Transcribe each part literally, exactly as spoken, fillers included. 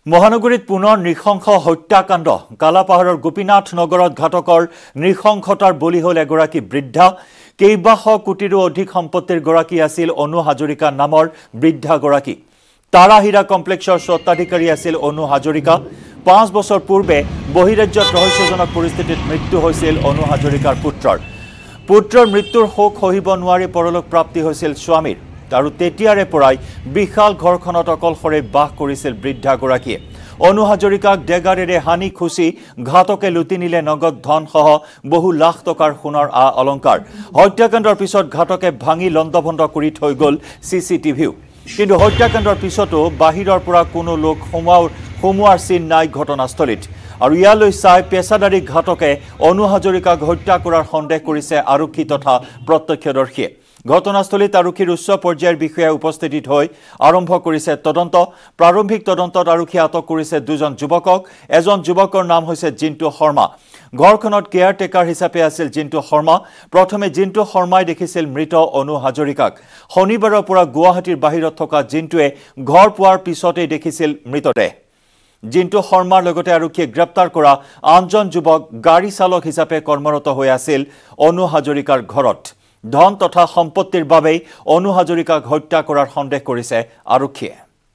মহানগৰীত পুনৰ নৃশংস হত্যাকাণ্ড কালাপাহাৰৰ গোপীনাথ নগৰত ঘাতকৰ নৃশংসতাৰ বলি হ'ল এগৰাকী বৃদ্ধা কেইবাশ কোটিৰো অধিক সম্পত্তিৰ গৰাকী আছিল অনু হাজৰিকা নামৰ বৃদ্ধাগৰাকী তাৰাহিৰা কমপ্লেক্সৰ স্বত্বাধিকাৰী আছিল অনু হাজৰিকা পাঁচ বছৰ পূৰ্বে বহিৰাজ্যত ৰহস্যজনক পৰিস্থিতিত মৃত্যু হৈছিল অনু হাজৰিকাৰ পুত্ৰৰ পুত্ৰৰ মৃত্যুৰ শোক সহিব নোৱাৰি পৰলোক প্ৰাপ্তি হৈছিল স্বামীৰ আৰু তেতিয়াৰে পৰাই বিশাল ঘৰখনত অকলশৰে বাস কৰিছিল বৃদ্ধাগৰাকীয়ে অনু হাজৰিকাক ডেগাৰেৰে হানি খুচি ঘাতকে লুটি নিলে নগদ ধন সহ বহু লাখ টকাৰ সোণৰ আ অলংকাৰ হত্যাকাণ্ডৰ পিছত ঘাতকে ভাঙি লণ্ডভণ্ড কৰি থৈ গল সিসিটিভিও কিন্তু হত্যাকাণ্ডৰ পিছতো বাহিৰৰ পৰা কোনো লোক সোমাৰ সোমোৱাৰ চিন নাই ঘটনাস্থলীত আৰু ইয়ালৈ চাই পেছাদাৰী ঘাতকে অনু হাজৰিকাক হত্যা কৰাৰ সন্দেহ কৰিছে আৰক্ষী তথা প্ৰত্যক্ষদৰ্শীয়ে ঘটনাস্থলীত আৰক্ষীৰ উচ্চ পৰ্যায়ৰ বিষয়া উপস্থিত হৈ আৰম্ভ কৰিছে তদন্ত প্ৰাৰম্ভিক তদন্তত আৰক্ষীয়ে আটক কৰিছে দুজন যুৱকক এজন যুৱকৰ নাম হৈছে জিন্তু শৰ্মা ঘৰখনত কেয়াৰ টেকাৰ হিচাপে আছিল জিন্তু শৰ্মা প্ৰথমে জিন্তু শৰ্মাই দেখিছিল মৃত অনু হাজৰিকাক শনিবাৰৰ পৰা গুৱাহাটীৰ বাহিৰত থকা জিন্তুৱে ঘৰ পোৱাৰ পিছতেই দেখিছিল মৃতদেহ জিন্তু শৰ্মাৰ লগতে আৰক্ষীয়ে গ্ৰেপ্তাৰ কৰা আনজন যুৱক গাড়ী চালক হিচাপে কৰ্মৰত হৈ আছিল অনু হাজৰিকাৰ ঘৰত ধন তথা সম্পত্তিৰ বাবে অনু হাজৰিকাক হত্যা কৰাৰ সন্দেহ কৰিছে আৰক্ষীয়ে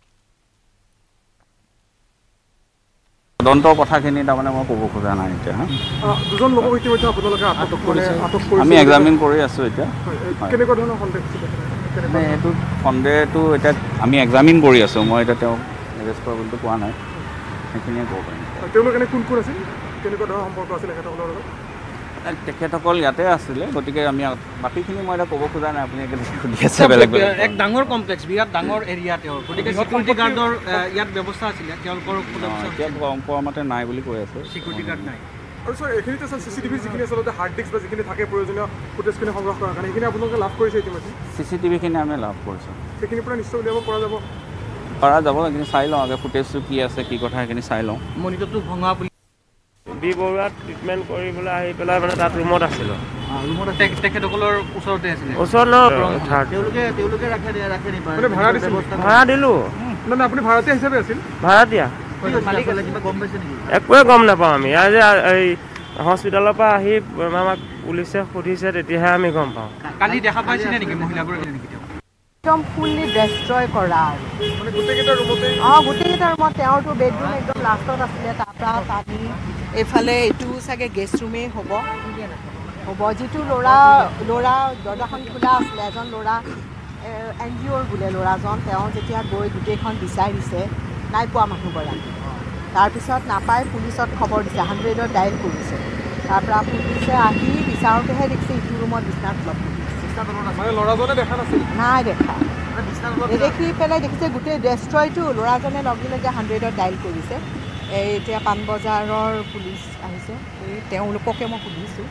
তদন্ত কথাখিনি তাৰমানে মই ক'ব খোজা নাই এতিয়া দুজন লোকক ইতিমধ্যে আপোনালোকে আটক কৰিছে আটক কৰিছে আমি এক্সামিন কৰি আছো এতিয়া কেনেকুৱা ধৰণৰ সন্দেহ মানে এইটো সন্দেহটো এতিয়া আমি এক্সামিন কৰি আছো মই এতিয়া তেওঁ এৰেষ্ট কৰিবলৈ পোৱা নাই সেইখিনিয়ে ক'ব পাৰিম তেওঁলোক এনে কোন কোন আছিল কেনেকুৱা ধৰণৰ সম্পৰ্ক আছিল তেখেতসকলৰ লগত তেখেতসকল ইয়াতে আছিলে গতিকে আমি বাকীখিনি মই এটা ক'ব খোজা নাই আপুনি সুধি আছে বেলেগ বেলেগ এক ডাঙৰ কমপ্লেক্স বিৰাট ডাঙৰ এৰিয়া তেওঁৰ গতিকে সিকিউৰিটি গাৰ্ডৰ ইয়াত ব্যৱস্থা আছিলে তেওঁলোকৰ এতিয়া গম পোৱা মতে নাই বুলি কৈ আছে সিকিউৰিটি গাৰ্ড নাই আৰু স্যাৰ এইখিনিতে স্যাৰ চিচিটিভি যিখিনি আচলতে হাৰ্ড ডিস্ক বা যিখিনি থাকে প্ৰয়োজনীয় ফুটেজখিনি সংগ্ৰহ কৰাৰ কাৰণে সেইখিনি আপোনালোকে লাভ কৰিছে ইতিমধ্যে চিচিটিভিখিনি আমি লাভ কৰিছোঁ সেইখিনিৰ পৰা নিশ্চয় উলিয়াব পৰা যাব পৰা যাব সেইখিনি চাই লওঁ আগে ফুটেজটো কি আছে কি কথা সেইখিনি চাই লওঁ মনিটৰটো ভঙা বুলি বি বৰুৱাত ট্ৰিটমেণ্ট কৰিবলৈ আহি পেলাই মানে তাত ৰুমত আছিলোঁ ৰুমত তেখেতসকলৰ ওচৰতে আছিলে ওচৰত তেওঁলোকে তেওঁলোকে ৰাখে ৰাখে মানে ভাড়া দিছিল ভাড়া দিলোঁ মানে আপুনি ভাড়াতীয়া হিচাপে আছিল ভাড়া দিয়া গম পাইছে নেকি একোৱে গম নাপাওঁ আমি আজি এই হস্পিটেলৰ পৰা আহি আমাক পুলিচে সুধিছে তেতিয়াহে আমি গম পাওঁ কালি দেখা পাইছিলে নেকি মহিলাবোৰ একদম ফুল্লি ডেষ্ট্ৰয় কৰা মানে গোটেইকেইটা ৰুমতে অঁ গোটেইকেইটা ৰুমত তেওঁৰতো বেডৰুম একদম লাষ্টত আছিলে তাৰপৰা পানী এইফালে এইটো চাগে গেষ্ট ৰুমেই হ'ব হ'ব যিটো ল'ৰা ল'ৰা দৰ্জাখন খোলা আছিলে এজন ল'ৰা এন জি অ'ৰ বোলে ল'ৰাজন তেওঁ যেতিয়া গৈ গোটেইখন বিচাৰিছে নাই পোৱা মানুহগৰাকী তাৰপিছত নাপাই পুলিচত খবৰ দিছে হাণ্ড্ৰেডত ডায়েল কৰিছে তাৰপৰা পুলিচে আহি বিচাৰোঁতেহে দেখিছে ইটো ৰুমত বিচনাত লগ মানে ল'ৰাজনে দেখা নাছিল নাই দেখা দেখি পেলাই দেখিছে গোটেই ডেষ্ট্ৰয়টো ল'ৰাজনে লগে লগে হাণ্ড্ৰেডত ডায়েল কৰিছে এই এতিয়া পাণবজাৰৰ পুলিচ আহিছে এই তেওঁলোককে মই সুধিছোঁ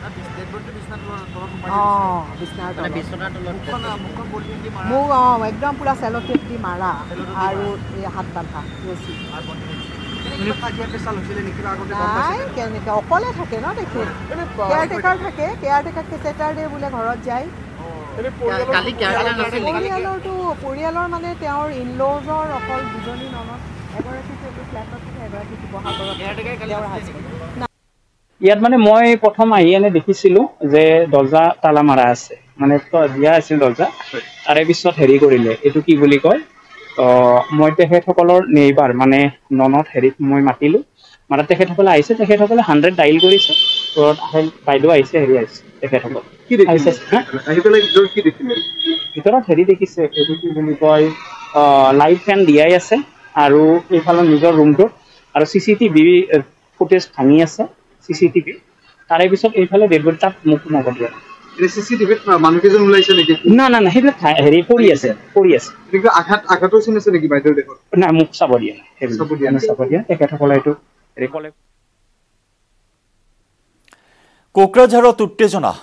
অঁ বিচনাৰ মোক অঁ একদম পূৰা চেল'টেপ দি মাৰা আৰু এই হাত বান্ধা ৰছী নাই কেনেকৈ অকলে থাকে ন দেখি কেয়াৰ টেকাৰ থাকে কেয়াৰ টেকাৰ ছেটাৰডে বোলে ঘৰত যায় পৰিয়ালৰটো পৰিয়ালৰ মানে তেওঁৰ ইনলজৰ অকল দুজনী ননদ এগৰাকী ফ্লেটত থাকে এগৰাকী শিৱসাগৰত ইয়াত মানে মই প্ৰথম আহি এনে দেখিছিলোঁ যে দৰ্জা তালা মাৰা আছে মানে দিয়া আছিল দৰ্জা তাৰে পিছত হেৰি কৰিলে এইটো কি বুলি কয় মই তেখেতসকলৰ নেইবাৰ মানে ননদ হেৰিত মই মাতিলোঁ মানে তেখেতসকলে আহিছে তেখেতসকলে হাণ্ড্ৰেড ডাইল কৰিছে ওপৰত বাইদেউ আহিছে হেৰি আহিছে তেখেতসকল ভিতৰত হেৰি দেখিছে এইটো কি বুলি কয় লাইট ফেন দিয়াই আছে আৰু এইফালৰ নিজৰ ৰুমটোত আৰু চি চি টিভি ফুটেজ ভাঙি আছে চি চি টিভি তাৰে পিছত এইফালে ডেড বডি তাত মুখ নকৰিলে চি চি টিভিত মানুহকেইজন ওলাইছে নেকি না না না সেইবিলাক হেৰি পৰি আছে পৰি আছে কিন্তু আঘাত আঘাতৰ চিন আছে নেকি বাইদেউৰ দেশত নাই মুখ চাব দিয়া নাই চাব দিয়া তেখেতসকলে এইটো হেৰি ক'লে কোকৰাঝাৰত উত্তেজনা